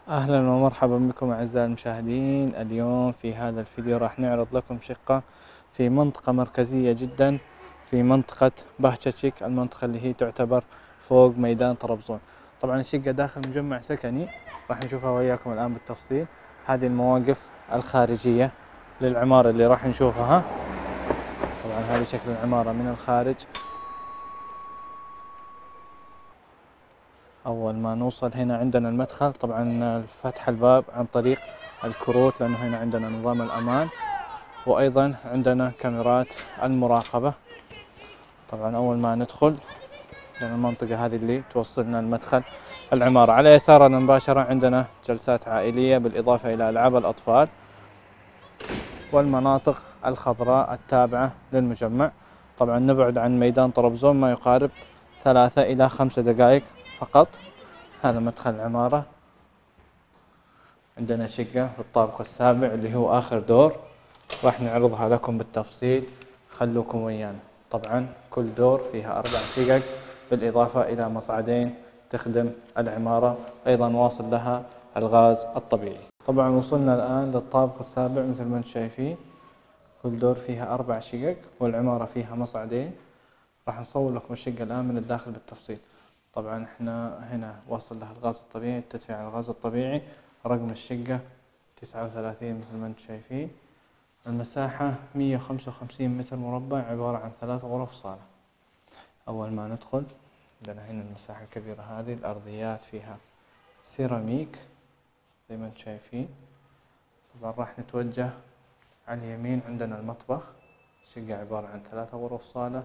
أهلا ومرحبا بكم أعزائي المشاهدين. اليوم في هذا الفيديو راح نعرض لكم شقة في منطقة مركزية جدا، في منطقة بهتشيك، المنطقة اللي هي تعتبر فوق ميدان طرابزون. طبعا الشقة داخل مجمع سكني، راح نشوفها وياكم الآن بالتفصيل. هذه المواقف الخارجية للعمارة اللي راح نشوفها. طبعا هذه شكل العمارة من الخارج. أول ما نوصل هنا عندنا المدخل، طبعا فتح الباب عن طريق الكروت لأنه هنا عندنا نظام الأمان، وأيضا عندنا كاميرات المراقبة. طبعا أول ما ندخل لأن المنطقة هذه اللي توصلنا المدخل العمارة، على يسارنا مباشرة عندنا جلسات عائلية بالإضافة إلى ألعاب الأطفال والمناطق الخضراء التابعة للمجمع. طبعا نبعد عن ميدان طرابزون ما يقارب 3 إلى 5 دقائق فقط. هذا مدخل العمارة. عندنا شقة في الطابق السابع اللي هو آخر دور، راح نعرضها لكم بالتفصيل، خلوكم ويانا. طبعا كل دور فيها 4 شقق بالإضافة إلى مصعدين تخدم العمارة، أيضا واصل لها الغاز الطبيعي. طبعا وصلنا الآن للطابق السابع مثل ما انتم شايفين، كل دور فيها 4 شقق والعمارة فيها مصعدين. راح نصور لكم الشقة الآن من الداخل بالتفصيل. طبعا احنا هنا واصل لها الغاز الطبيعي، التدفئة على الغاز الطبيعي. رقم الشقة 39 مثل ما انتم شايفين. المساحة 155 متر مربع، عبارة عن 3 غرف صالة. أول ما ندخل عندنا هنا المساحة الكبيرة هذه، الأرضيات فيها سيراميك زي ما انتم شايفين. طبعا راح نتوجه على اليمين، عندنا المطبخ. الشقة عبارة عن 3 غرف صالة.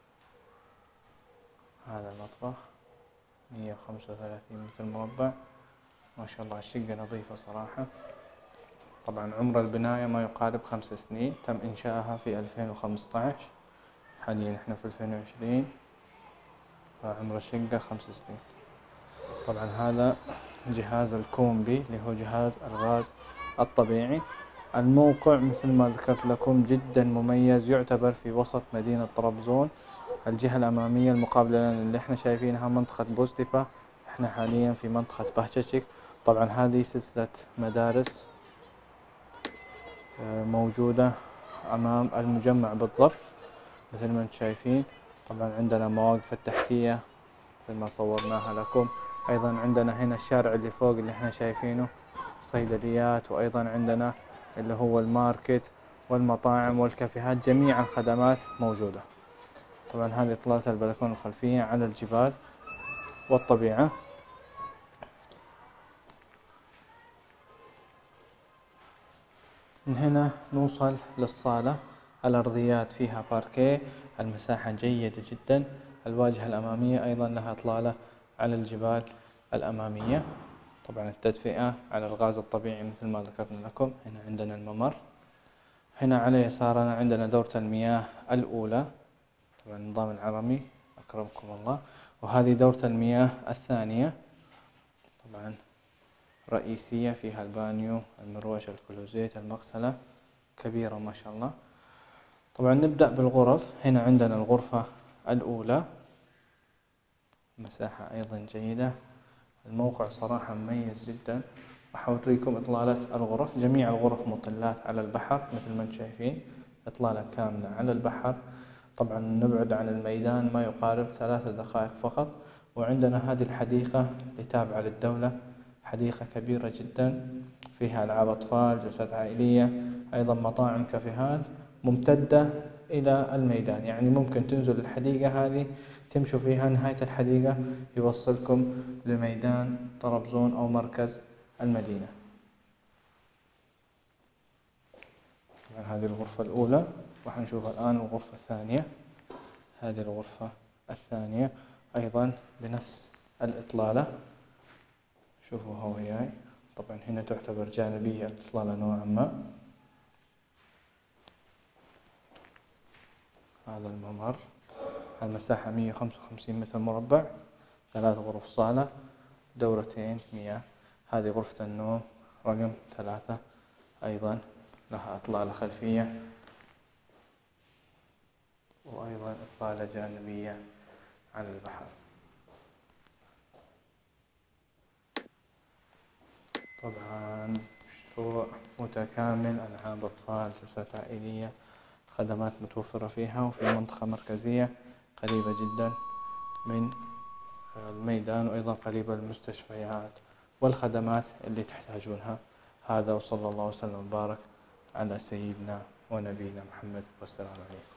هذا المطبخ 135 متر مربع، ما شاء الله الشقة نظيفة صراحة. طبعا عمر البناية ما يقارب 5 سنين، تم إنشائها في 2015، حاليا احنا في 2020، فعمر الشقة 5 سنين. طبعا هذا جهاز الكومبي اللي هو جهاز الغاز الطبيعي. الموقع مثل ما ذكرت لكم جدا مميز، يعتبر في وسط مدينة طرابزون. الجهة الأمامية المقابلة لنا اللي احنا شايفينها منطقة بوزديبا، احنا حاليا في منطقة بهتشيك. طبعا هذه سلسلة مدارس موجودة أمام المجمع بالضبط مثل ما انتم شايفين. طبعا عندنا مواقف التحتية مثل ما صورناها لكم. أيضا عندنا هنا الشارع اللي فوق اللي احنا شايفينه صيدليات، وأيضا عندنا اللي هو الماركت والمطاعم والكافيهات، جميع الخدمات موجودة. طبعا هذه إطلالة البلكونة الخلفية على الجبال والطبيعة. من هنا نوصل للصالة. الأرضيات فيها باركيه، المساحة جيدة جدا. الواجهة الأمامية أيضا لها إطلالة على الجبال الأمامية. طبعا التدفئة على الغاز الطبيعي مثل ما ذكرنا لكم. هنا عندنا الممر. هنا على يسارنا عندنا دورة المياه الأولى، طبعا النظام العرمي أكرمكم الله. وهذه دورة المياه الثانية، طبعا رئيسية، فيها البانيو، المروشة، الكلوزيت، المغسلة، كبيرة ما شاء الله. طبعا نبدأ بالغرف. هنا عندنا الغرفة الأولى، مساحة أيضا جيدة. الموقع صراحة مميز جدا. راح أوريكم إطلالة الغرف. جميع الغرف مطلات على البحر مثل ما انتم شايفين، إطلالة كاملة على البحر. طبعا نبعد عن الميدان ما يقارب 3 دقائق فقط. وعندنا هذه الحديقة اللي تابعة للدولة، حديقة كبيرة جدا فيها ألعاب أطفال، جلسات عائلية، أيضا مطاعم، كافيهات، ممتدة إلى الميدان. يعني ممكن تنزل الحديقة هذه تمشوا فيها، نهاية الحديقة يوصلكم لميدان طرابزون أو مركز المدينة. هذه الغرفة الأولى. راح نشوف الآن الغرفة الثانية. هذه الغرفة الثانية أيضا بنفس الإطلالة، شوفوها وياي. طبعا هنا تعتبر جانبية الإطلالة نوعا ما. هذا الممر. المساحة 155 متر مربع، 3 غرف صالة، دورتين مياه. هذه غرفة النوم رقم 3، أيضا لها إطلالة خلفية وأيضا إطلالة جانبية على البحر. طبعا مشروع متكامل، ألعاب أطفال، جلسات عائلية، خدمات متوفرة فيها، وفي منطقة مركزية قريبة جدا من الميدان، وأيضا قريبة للمستشفيات والخدمات اللي تحتاجونها. هذا، وصلى الله وسلم وبارك على سيدنا ونبينا محمد، والسلام عليكم.